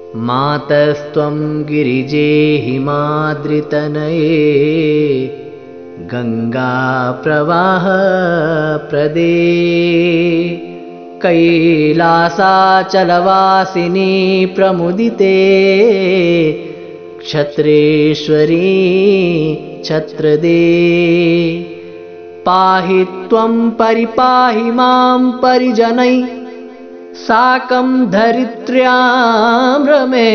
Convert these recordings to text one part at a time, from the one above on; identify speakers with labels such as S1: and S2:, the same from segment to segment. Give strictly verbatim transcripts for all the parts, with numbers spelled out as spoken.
S1: मातस्त्वं गिरिजे हिमाद्रितनये गङ्गाप्रवाहप्रदे कैलासाचलवासिनी प्रमुदिते क्षत्रेश्वरी छत्रदे पाहि त्वं परिपाहि मां परिजनै साकं धरित्र्यां रमे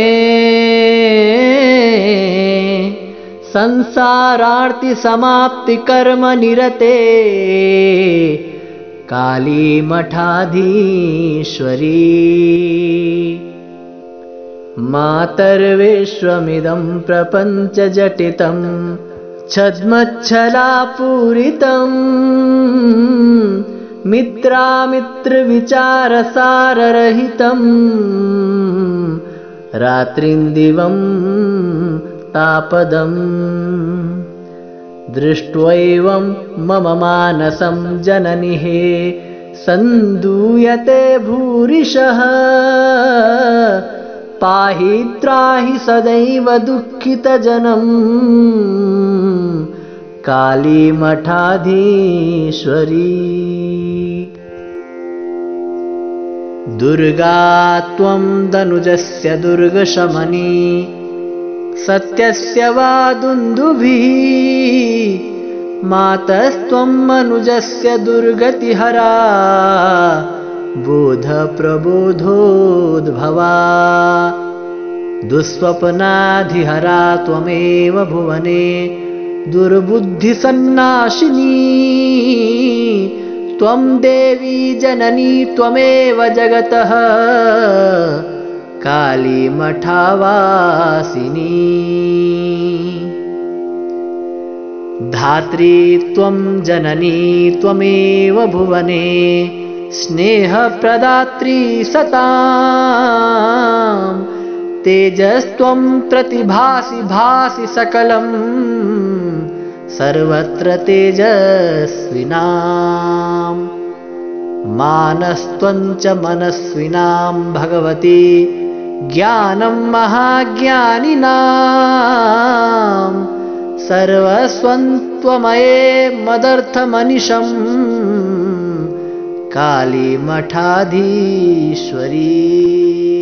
S1: संसारार्तिसमाप्तिकर्मनिरते काली मठाधीश्वरी मातर्विश्वमिदं प्रपञ्चजटितं छद्मच्छलापूरितम् मित्रामित्रविचारसाररहितं रात्रिन्दिवं तापदम् दृष्ट्वैवं मम मानसं जननिः सन्दूयते भूरिशः पाहि त्राहि सदैव दुःखितजनम् काली मठाधीश्वरी दुर्गा त्वं दनुजस्य दुर्गशमनी सत्यस्य वा दुन्दुभिः मातस्त्वं मनुजस्य दुर्गतिहरा बोधप्रबोधोद्भवा दुःस्वप्नाधिहरा त्वमेव भुवने दुर्बुद्धिसन्नाशिनी त्वं देवी जननी त्वमेव जगतः काली मठावासिनी धात्री त्वं जननी त्वमेव भुवने स्नेहप्रदात्री सतां तेजस्त्वं प्रतिभासि भासि सकलं सर्वत्र तेजस्विनां मानस्त्वं च मनस्विनां भगवती ज्ञानं महाज्ञानिनां सर्वस्वं त्वमये मदर्थमनिशं काली मठाधीश्वरी।